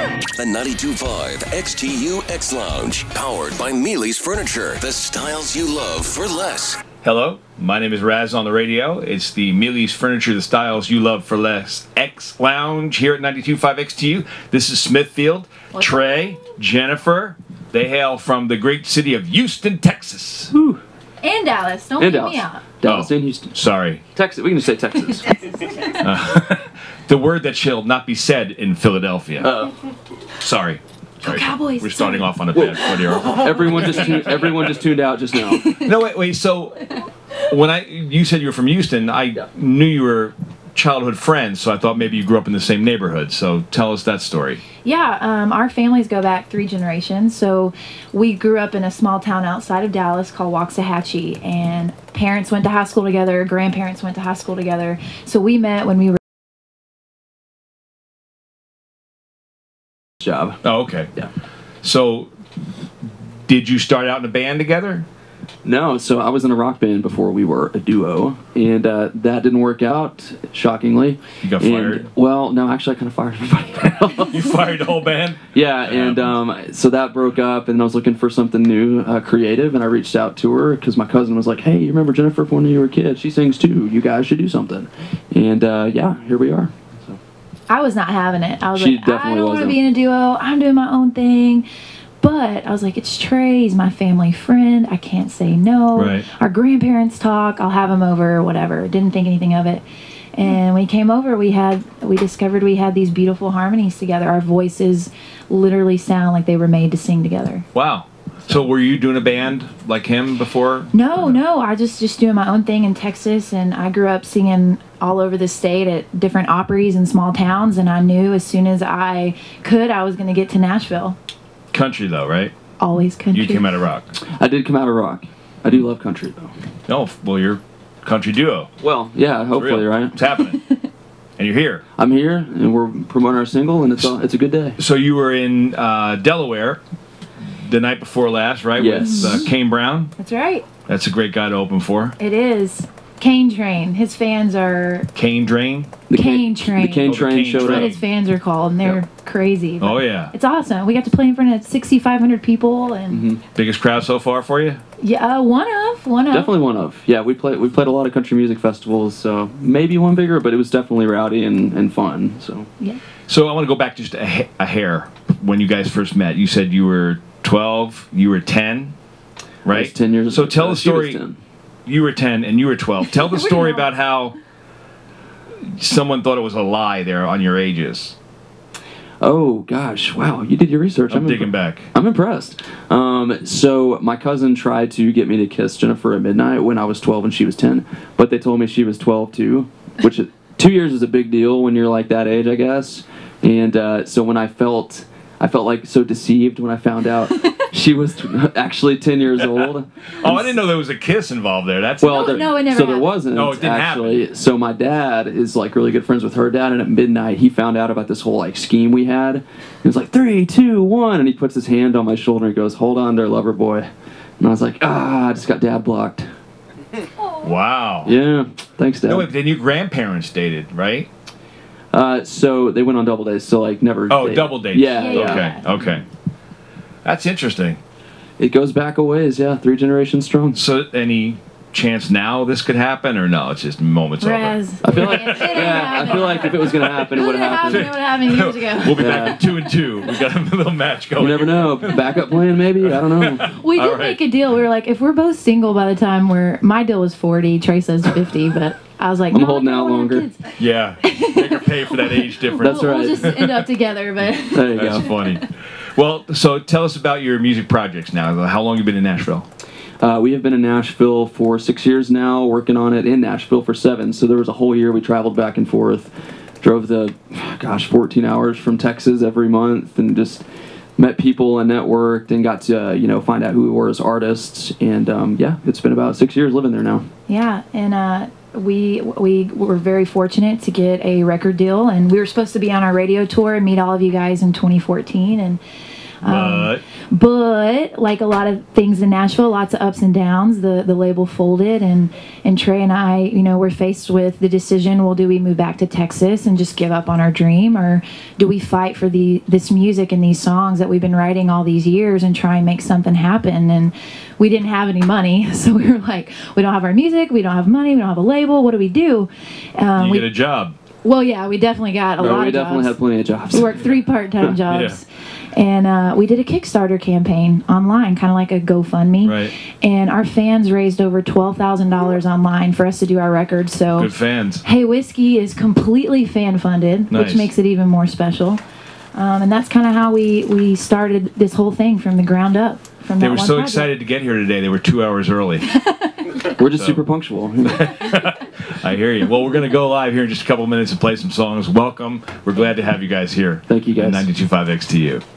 The 92.5 XTU X Lounge, powered by Mealy's Furniture. The styles you love for less. Hello, my name is Raz on the radio. It's the Mealy's Furniture, the styles you love for less X Lounge here at 92.5 XTU. This is Smithfield, Trey, Jennifer. They hail from the great city of Houston, Texas. Woo. And Dallas. Don't leave me out. Dallas and Houston. Sorry. Texas. We can just say Texas. The word that shall not be said in Philadelphia. Sorry. Go Cowboys. We're starting off on a bad foot here. Everyone just tuned out just now. No, wait. So, when you said you were from Houston, I knew you were childhood friends, so I thought maybe you grew up in the same neighborhood. So, tell us that story. Yeah, our families go back 3 generations. So, we grew up in a small town outside of Dallas called Waxahachie, and parents went to high school together, grandparents went to high school together. So, we met when we were job. Oh, okay. Yeah. So, did you start out in a band together? No, so I was in a rock band before we were a duo, and that didn't work out, shockingly. You got fired? Well, no, actually I kind of fired everybody. You fired the whole band? Yeah, and so that broke up, and I was looking for something new, creative, and I reached out to her because my cousin was like, hey, you remember Jennifer from when you were a kid? She sings too. You guys should do something. And yeah, here we are. I was not having it. I was She like, definitely I don't want to wasn't. be in a duo. I'm doing my own thing. But I was like, it's Trey. He's my family friend. I can't say no. Right. Our grandparents talk. I'll have him over, whatever. Didn't think anything of it. And when he came over, we discovered we had these beautiful harmonies together. Our voices literally sound like they were made to sing together. Wow. So were you doing a band like him before? No. I just doing my own thing in Texas, and I grew up singing all over the state at different Opries in small towns, and I knew as soon as I could, I was going to get to Nashville. Country though, right? Always country. You came out of rock. I did come out of rock. I do love country, though. No, well, you're a country duo. Well, yeah, hopefully, Real. right? It's happening. And you're here. I'm here, and we're promoting our single, and it's a good day. So you were in Delaware the night before last, right? Yes. With Kane Brown. That's right. That's a great guy to open for. It is. Kane Train. His fans are Kane Drain. Kane Train. The Kane Oh, the Train Kane showed That's what Train. up. his fans are called, and they're crazy. Oh, yeah. It's awesome. We got to play in front of 6,500 people, and Biggest crowd so far for you? yeah, one of. Definitely one of. Yeah, we played a lot of country music festivals, so maybe one bigger, but it was definitely rowdy and fun. So Yeah. So I want to go back just a hair. When you guys first met, you said you were 12, you were 10, right? I was 10 years. So tell the she was story. 10. You were 10 and you were 12. Tell the We story know. about how someone thought it was a lie there on your ages. Oh gosh, wow! You did your research. I'm digging back. I'm impressed. So my cousin tried to get me to kiss Jennifer at midnight when I was 12 and she was 10, but they told me she was 12 too, which 2 years is a big deal when you're like that age, I guess. And so when I felt like so deceived when I found out she was actually 10 years old. Oh, I didn't know there was a kiss involved there. That's Well, No, it never so there happened. wasn't. Oh, it didn't actually. happen. So my dad is like really good friends with her dad, and at midnight he found out about this whole like scheme we had. He was like 3, 2, 1, and he puts his hand on my shoulder and goes, "Hold on there, lover boy." And I was like, I just got dad blocked. wow. Yeah, thanks, Dad. No, wait, then your grandparents dated, right? So they went on double dates, so like never. Oh, dated. double dates. Yeah, Yeah. Okay. That's interesting. It goes back a ways, yeah, 3 generations strong. So, any chance now this could happen, or no? It's just moments Raz. I feel like, It ain't yeah, I feel like if it was gonna happen, it would have happened. It would have happened years ago. We'll be Yeah. back at 2 and 2. We got a little match going. You never know. Backup plan, maybe. I don't know. We did All right. make a deal. We were like, if we're both single by the time my deal was 40, Trey says 50, but I was like, I'm no, holding I don't out want longer. kids. Yeah, make her pay for that age difference. That's right. We'll just end up together, but There you That's go. funny. Well, so tell us about your music projects now. How long have you been in Nashville? We have been in Nashville for 6 years now, working on it in Nashville for 7. So there was a whole year we traveled back and forth, drove 14 hours from Texas every month, and just met people and networked and got to find out who we were as artists. And yeah, it's been about 6 years living there now. yeah, and we were very fortunate to get a record deal, and we were supposed to be on our radio tour and meet all of you guys in 2014, and But like a lot of things in Nashville, lots of ups and downs. The label folded, and Trey and I, you know, were faced with the decision: well, do we move back to Texas and just give up on our dream, or do we fight for this music and these songs that we've been writing all these years and try and make something happen? And we didn't have any money, so we were like, we don't have our music, we don't have money, we don't have a label. What do we do? You get a job. Well, yeah, we definitely got a lot of jobs. We definitely had plenty of jobs. We worked 3 part-time jobs. And we did a Kickstarter campaign online, kind of like a GoFundMe. Right. And our fans raised over $12,000 online for us to do our record. So good fans. Hey Whiskey is completely fan-funded, which makes it even more special. And that's kind of how we started this whole thing from the ground up. They were so excited to get here today. They were 2 hours early. We're just super punctual. I hear you. Well, we're going to go live here in just a couple minutes and play some songs. Welcome. We're glad to have you guys here. Thank you, guys. 92.5 XTU.